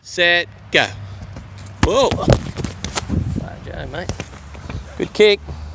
set, go. Whoa. Fire Joe, mate. Good kick.